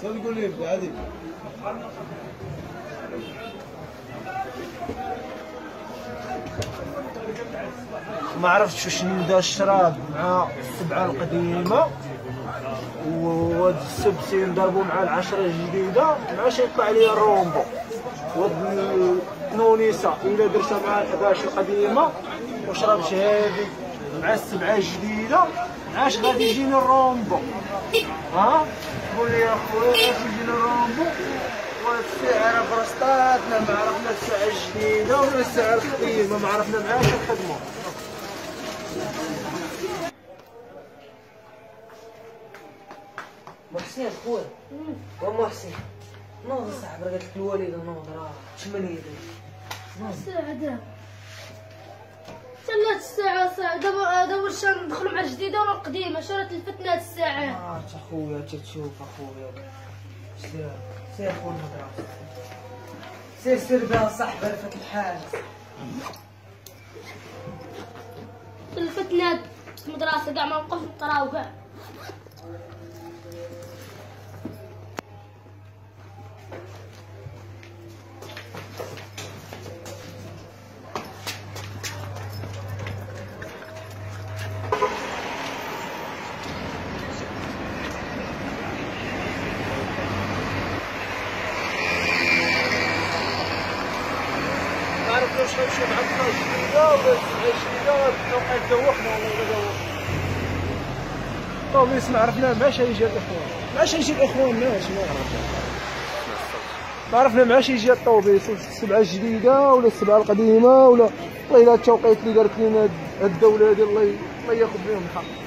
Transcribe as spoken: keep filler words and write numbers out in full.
تقول لي بهذيك ما عرفتش واش نبدا الشراب مع السبعه القديمه وهاد السبسي نضربو مع العشره الجديده مع شي يطلع لي الرومبو، وهاد النونيسه الا درتها مع الحداش القديمه وشربت هادي مع السبعه الجديده عاش غادي يجيني الرومبو. ها قول لي يا خويا عاش يجيني الرومبو؟ والسعر براسطاتنا ما عرفنا الساعه الجديده ولا الساعه القديمه، ما عرفنا معاش نخدمو. محسن خويا ومحسن نوض صاحبي قالت لك الوالده نوض راه ثمانية الساعة دابا تلات الساعة ساعة دابا دابا واش ندخلو مع الجديدة ولا القديمة؟ شرات الفتنات الساعات. اه تا خويا تا تشوف اخويا سير سير خويا المدرسة سير سير بها صاحبي رفات الحال. الفتنات في المدرسة كاع ما نبقاوش نقراو كاع. واش غنمشي مع الطاجية ولا السبعة الجديدة دوخنا والله إلا دوخنا. طوبيس ما عرفنا معاش يجي الإخوان، معاش يجي الإخوان معاش ما عرفنا. ما عرفنا معاش يجي الطوبيس السبعة الجديدة ولا السبعة القديمة ولا والله إلا التوقيت اللي دارت لينا الدولة هذه الله الله ياخذ بهم الحق.